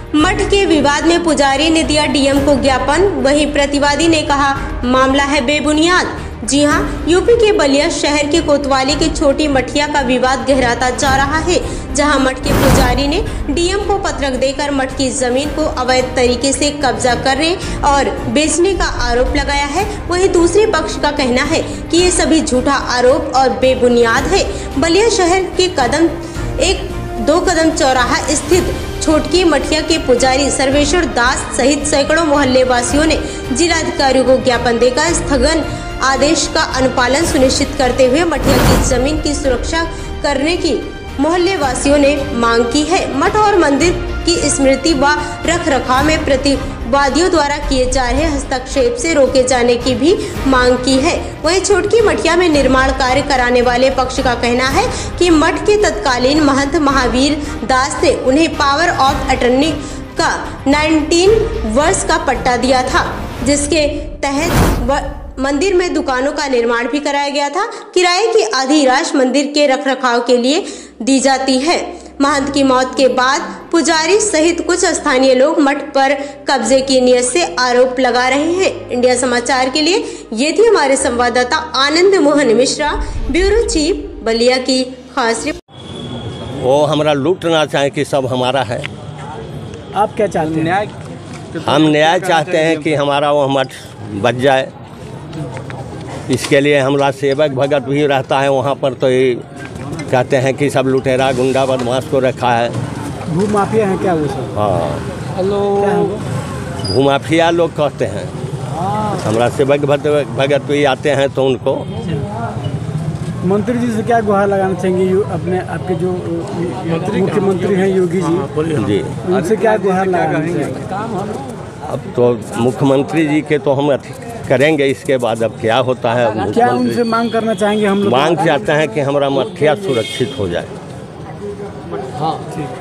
मठ के विवाद में पुजारी ने दिया डीएम को ज्ञापन, वहीं प्रतिवादी ने कहा मामला है बेबुनियाद। जी हां, यूपी के बलिया शहर के कोतवाली के छोटी मठिया का विवाद गहराता जा रहा है, जहां मठ के पुजारी ने डीएम को पत्रक देकर मठ की जमीन को अवैध तरीके से कब्जा करने और बेचने का आरोप लगाया है। वहीं दूसरे पक्ष का कहना है कि ये सभी झूठा आरोप और बेबुनियाद है। बलिया शहर के दो कदम चौराहा स्थित छोटकी मठिया के पुजारी सर्वेश्वर दास सहित सैकड़ों मोहल्ले वासियों ने जिलाधिकारियों को ज्ञापन देकर स्थगन आदेश का अनुपालन सुनिश्चित करते हुए मठिया की जमीन की सुरक्षा करने की मोहल्ले वासियों ने मांग की है। मठ और मंदिर की स्मृति व रखरखाव में प्रतिवादियों द्वारा किए जा रहे हस्तक्षेप से रोके जाने की भी मांग की है। वहीं छोटकी मठिया में निर्माण कार्य कराने वाले पक्ष का कहना है कि मठ के तत्कालीन महंत महावीर दास ने उन्हें पावर ऑफ अटर्नी का 19 वर्ष का पट्टा दिया था, जिसके तहत मंदिर में दुकानों का निर्माण भी कराया गया था। किराए की आधी राशि मंदिर के रखरखाव के लिए दी जाती है। महंत की मौत के बाद पुजारी सहित कुछ स्थानीय लोग मठ पर कब्जे की नीयत से आरोप लगा रहे हैं। इंडिया समाचार के लिए ये थी हमारे संवाददाता आनंद मोहन मिश्रा, ब्यूरो चीफ, बलिया की खास रिपोर्ट। वो हमारा लूटना चाहे कि सब हमारा है। आप क्या चाहते हैं? हम न्याय चाहते हैं कि हमारा वो मठ बच जाए। इसके लिए हमारा सेवक भगत भी रहता है वहाँ पर, तो ये कहते हैं कि सब लुटेरा गुंडा बदमाश को रखा है। भूमाफिया है क्या वो सब? हाँ, हेलो, भूमाफिया लोग कहते हैं। हमारा सेवक भगत भी आते हैं तो उनको। मंत्री जी से क्या गुहार लगाना चाहेंगे? अपने आपके जो मुख्यमंत्री हैं योगी जी, उनसे क्या गुहार लगाना चाहेंगे? अब तो मुख्यमंत्री जी के तो हम करेंगे, इसके बाद अब क्या होता है। क्या उनसे मांग करना चाहेंगे? हम लोग मांग चाहते हैं कि हमारा मठिया सुरक्षित हो जाए। हाँ, ठीक।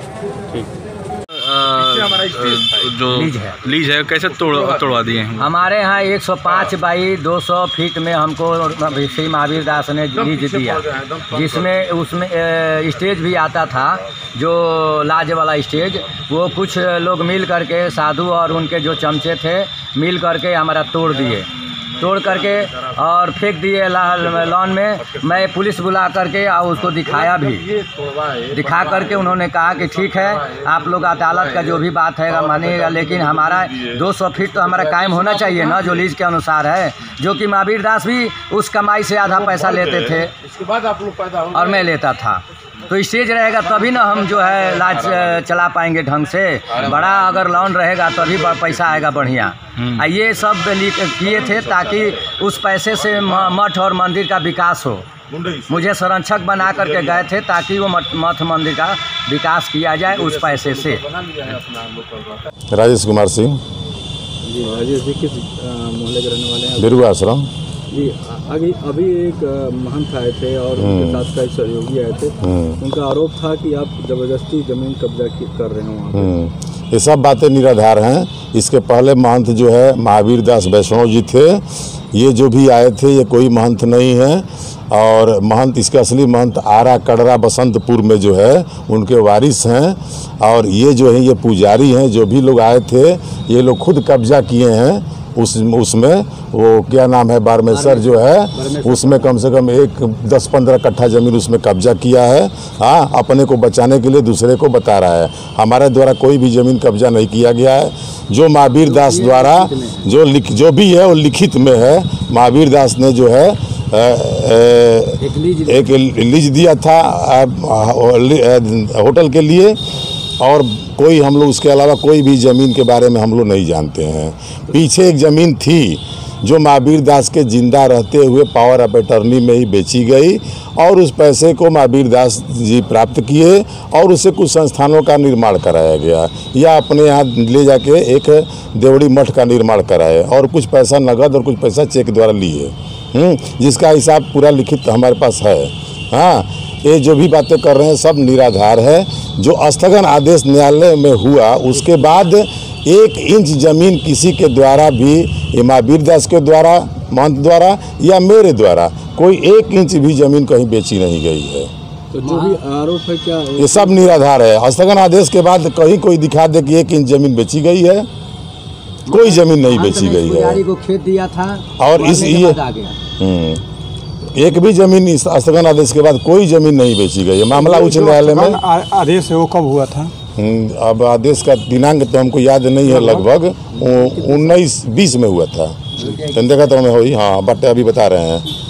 जो लीज है कैसे तोड़वा दिए हैं? हमारे यहाँ 105 बाई 200 फीट में हमको श्री महावीर दास ने लीज दिया, जिसमें उसमें स्टेज भी आता था, जो लाज वाला स्टेज। वो कुछ लोग मिल करके, साधु और उनके जो चमचे थे, मिल करके हमारा तोड़ करके और फेंक दिए लॉन में। मैं पुलिस बुला करके और उसको दिखाया भी, दिखा करके उन्होंने कहा कि ठीक है, आप लोग अदालत का जो भी बात है मानिएगा, लेकिन हमारा 200 फीट तो हमारा कायम होना चाहिए ना, जो लीज के अनुसार है, जो कि महावीर दास भी उस कमाई से आधा पैसा लेते थे और मैं लेता था। तो स्टेज रहेगा तभी ना हम जो है लाज चला पाएंगे ढंग से। बड़ा अगर लॉन रहेगा तभी पैसा आएगा बढ़िया। ये सब किए थे ताकि उस पैसे से मठ और मंदिर का विकास हो। मुझे संरक्षक बना करके गए थे ताकि वो मठ मंदिर का विकास किया जाए उस पैसे से। राजेश कुमार सिंह। राजेश जी किस मोहल्ले के रहने वाले हैं? बिरुआ आश्रम जी। अभी एक महंत आए थे और उनके साथ कई सहयोगी आए थे। उनका आरोप था कि आप जबरदस्ती जमीन कब्जा कर रहे हो वहाँ पे। ये सब बातें निराधार हैं। इसके पहले महंत जो है महावीर दास वैष्णव जी थे। ये जो भी आए थे ये कोई महंत नहीं है, और महंत, इसके असली महंत आरा कड़रा बसंतपुर में जो है उनके वारिस हैं। और ये जो है ये पुजारी हैं। जो भी लोग आए थे ये लोग खुद कब्जा किए हैं उसमें वो क्या नाम है, बारमेश्वर जो है, उसमें कम से कम 10-15 कट्ठा ज़मीन उसमें कब्जा किया है। हाँ, अपने को बचाने के लिए दूसरे को बता रहा है। हमारे द्वारा कोई भी ज़मीन कब्जा नहीं किया गया है। जो महावीर दास द्वारा जो भी है वो लिखित में है। महावीर दास ने जो है एक लीज दिया था होटल के लिए, और कोई हम लोग उसके अलावा कोई भी ज़मीन के बारे में हम लोग नहीं जानते हैं। पीछे एक ज़मीन थी जो महावीर दास के जिंदा रहते हुए पावर ऑफ अटर्नी में ही बेची गई, और उस पैसे को महावीर दास जी प्राप्त किए और उससे कुछ संस्थानों का निर्माण कराया गया, या अपने यहाँ ले जाके एक देवड़ी मठ का निर्माण कराए, और कुछ पैसा नगद और कुछ पैसा चेक द्वारा लिए, जिसका हिसाब पूरा लिखित हमारे पास है। हाँ, ये जो भी बातें कर रहे हैं सब निराधार है। जो स्थगन आदेश न्यायालय में हुआ उसके बाद 1 इंच ज़मीन किसी के द्वारा भी, महावीर दास के द्वारा, महंत द्वारा या मेरे द्वारा, कोई 1 इंच भी ज़मीन कहीं बेची नहीं गई है। तो जो भी आरोप है क्या ये सब निराधार है। स्थगन आदेश के बाद कहीं कोई दिखा दे कि 1 इंच जमीन बेची गई है, कोई जमीन नहीं बेची गई है। पुजारी को खेत दिया था और इस ये आ गया। एक भी जमीन इस स्थगन आदेश के बाद कोई जमीन नहीं बेची गई है। मामला उच्च न्यायालय में आदेश है वो कब हुआ था? अब आदेश का दिनांक तो हमको याद नहीं है, लगभग 19-20 में हुआ था। देखा तो हमें हुई, हाँ बट अभी बता रहे हैं